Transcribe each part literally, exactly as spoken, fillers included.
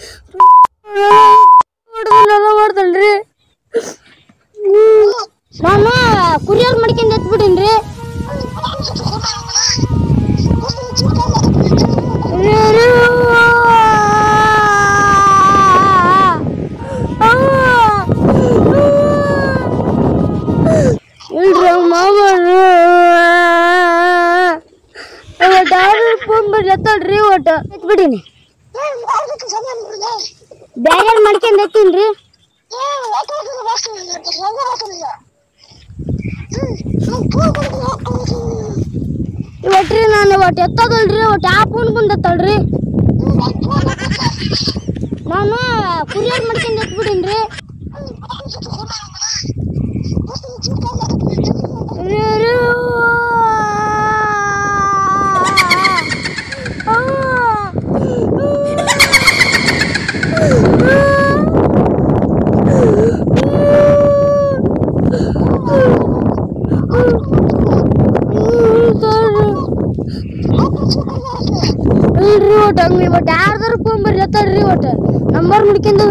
ಮಾಡ್ತಲ್ರಿ ನಾನು ಕುರಿಯರ್ ಮಾಡ್ಕೊಂಡ್ ಎತ್ಬಿಟ್ಟಿನ್ರಿ ಇಲ್ರಿ ಮಾಮರು ಫೋನ್ ಬರ್ರಿ ಎತ್ತಲ್ರಿ ಒಟ್ಟ ಎತ್ಬಿಡೀನಿ ಬ್ಯಾಗ್ ಮಾಡ್ಕೊಂಡ್ ಎತ್ತೀನ್ರಿ ಒಟ್ರಿ ನಾನು ಒಟ್ಟು ಎತ್ತದಲ್ರಿ ಒಟ್ಟು ಯಾವ ಫೋನ್ ಬಂದತ್ತಲ್ರಿ ನಾನು ಕುರಿಯರ್ ಮಾಡ್ಕೊಂಡ್ ಎತ್ಬಿಡೀನ್ರಿ ಇಲ್ರಿ ಒಟ್ಟು ಹಂಗೆ ಒಟ್ಟು ಯಾರ್ದಾರು ಫೋನ್ ಬರ್ರಿ ಎತ್ತಾರ್ರಿ ಒಟ್ಟು ನಂಬರ್ ಮುಡ್ಕೊಂಡ್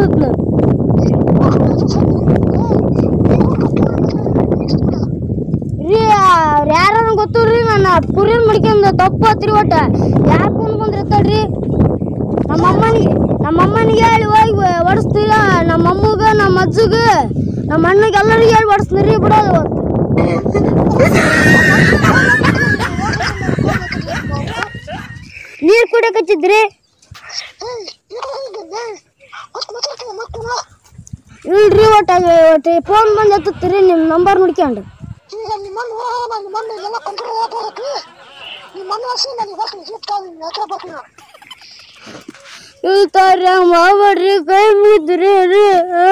ರೀ ಯಾರು ಗೊತ್ತಲ್ರಿ ನಾನು ಕುರಿಯರ್ ಮಾಡ್ಕೊಂಡ್ ತಪ್ಪು ಆತ್ರಿ ಒಟ್ಟ ಯಾರು ಫೋನ್ ಬಂದ್ರೆ ಎತ್ತಾಡ್ರಿ ನಮ್ಮಮ್ಮನಿಗೆ ನಮ್ಮಮ್ಮನಿಗೆ ಹೇಳಿ ಹೋಗಿ ಹೊಡಿಸ್ತೀರ ನಮ್ಮಮ್ಮಗ ನಮ್ಮ ಅಜ್ಜಗ ನಮ್ಮ ಅಣ್ಣಗೆ ಎಲ್ಲರಿಗೆ ಹೇಳಿ ಹೊಡಿಸ್ತೀರಿ ಬಿಡೋದು ನೀರು ಕುಡಿಯಕ್ಕೆ ಹಚ್ಚಿದ್ರಿ ಇಲ್ರಿ ಒಟ್ಟ ಒಟ್ಟು ಫೋನ್ ಬಂದು ಎತ್ತುತ್ತೀರಿ ನಿಮ್ಮ ನಂಬರ್ ನೋಡ್ಕೊಂಡು ಇಲ್ತಾರ್ರಿ ಹಂಗೆ ಮಾಡ್ಬೇಡ್ರಿ ಕೈ ಮುಗಿದ್ರಿ ರೀ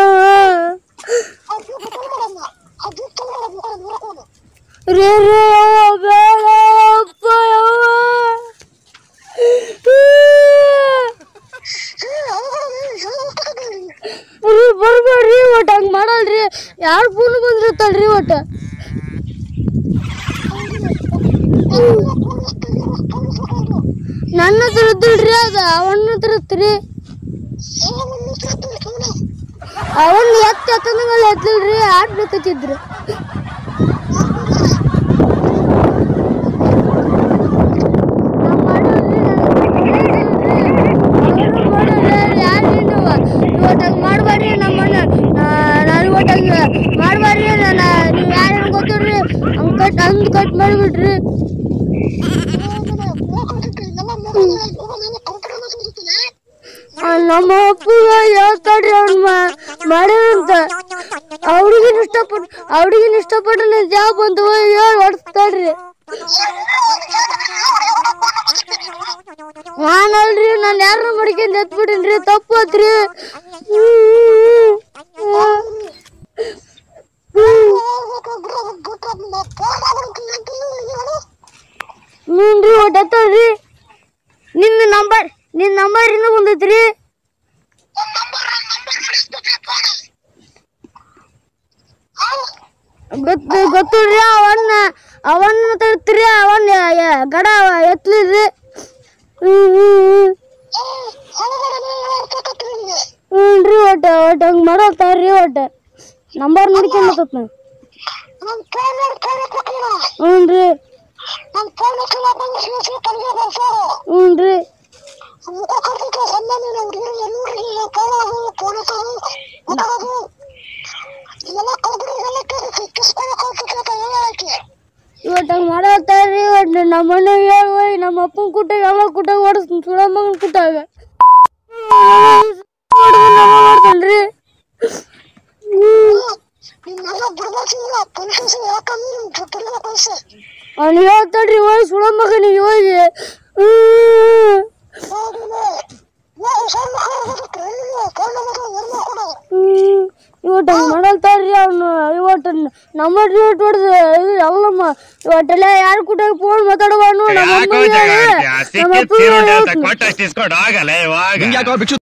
ರೀ ರೀ ಬೇಡ ಅಪ್ಪ ರೀ ಬರ್ಬೇಡ್ರಿ ಒಟ್ಟು ಹಂಗೆ ಮಾಡಲ್ರಿ ಯಾರು ಫೋನ್ ಬಂದಿರ್ತಾಳ್ರಿ ಒಟ್ಟು ನನ್ನ ಹತ್ರ ಇದ್ದಿಲ್ರಿ ಅದ ಅವನ ಹತ್ರ ಇತ್ರಿ ಅವನ್ ಎತ್ತ ಎತ್ತನಂಗಲ್ಲ ಎತ್ತಲ್ರಿ ಆಡ್ಬೇಕತ್ತಿದ್ರು ಮಾಡ್ಬೇಡ್ರಿ ನಮ್ಮಣ್ಣ ನಾನು ಒಟ್ಟಂಗೆ ಮಾಡ್ಬೇಡ್ರಿ ನಾನು ನೀವು ಯಾರು ಗೊತ್ತಿಡ್ರಿ ಹಂಗೆ ಕಟ್ ಹಂಗೆ ಕಟ್ ಮಾಡಿಬಿಡ್ರಿ ನಮ್ಮ ಅಪ್ಪಗ ಹೇಳ್ತಾಡ್ರಿ ಅವ್ನ ಮಾಡ್ಯಾರಂತ ಅವ್ರಿಗಿನ ಇಷ್ಟಪಟ್ಟು ಅವ್ರಿಗಿನ ಇಷ್ಟಪಟ್ಟು ಜಾಬ್ ಬಂತು ಹೇಳಿ ಹೊಡ್ಸ್ತಾಡ್ರಿ ನಾನಲ್ರಿ ನಾನು ಯಾರನ್ನ ಮಾಡ್ಕೊಂಡ್ ಎತ್ಬಿಟ್ಟಿನ್ರಿ ತಪ್ಪು ಆತ್ರಿ ನೀನ್ರಿ ಒಟ್ಟು ಎತ್ತಲ್ರಿ ನಿನ್ನ ನಂಬರ್ ನಿನ್ನ ನಂಬರ್ ಇನ್ನೂ ಬಂದೈತ್ರಿ ಗೊತ್ತು ಗೊತ್ತಲ್ರಿ ಅವನ್ನ ಅವನ್ನ ತರ್ತೀರಿ ಅವನ್ನ ಗಡ ಎತ್ತಲಿದ್ರಿ ಹ್ಞೂ ರೀ ಒಟ್ಟು ಒಟ್ಟು ಹಂಗೆ ಮಾಡತ್ತಾರ್ರಿ ಒಟ್ಟು ನಂಬರ್ ನೋಡ್ಕೊಂಬತ್ತ ಹ್ಞೂ ರೀ ಹ್ಞೂ ರೀ ಇವತ್ತು ಹಂಗೆ ಮಾಡತ್ತಾರ್ರಿ ಒಟ್ಟು ನಮ್ಮ ಮನೆಗೆ ಹೋಗಿ ನಮ್ಮ ಅಪ್ಪನ ಕುಟ್ಟಾಗ ಎಲ್ಲ ಕುಟ್ಟಾಗ ಹೊಡಿಸ್ತೀನಿ ಸುಳ ಮಗನ ಕುಟ್ಟಾಗ ಮಾಡ್ತಲ್ರಿ ಅವ್ನು ಹೇಳ್ತಾಡ್ರಿ ಹೋಗಿ ಸುಳ ಮಗನಿಗೆ ಹೋಗಿ ಇವತ್ತು ಹಂಗೆ ಮಾಡಲ್ತಾರ್ರಿ ಅವನು ಇವತ್ತು ನಮ್ಮ ರೇಟ್ ಹೊಡೆದು ಇದು ಎಲ್ಲಮ್ಮ ಇವತ್ತೆಲ್ಲ ಯಾರು ಕೂಟಾಗ ಫೋನ್ ಮಾತಾಡುವ ನಮ್ಮ